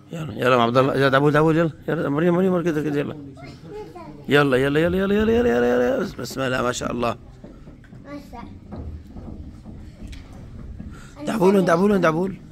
يلا يلا يا عبد الله، يلا دعبول دعبول، يلا يلا مريم مريم كده كده، يلا يلا يلا يلا يلا يلا يلا يلا يلا، بسم الله ما شاء الله. دعبول دعبول دعبول.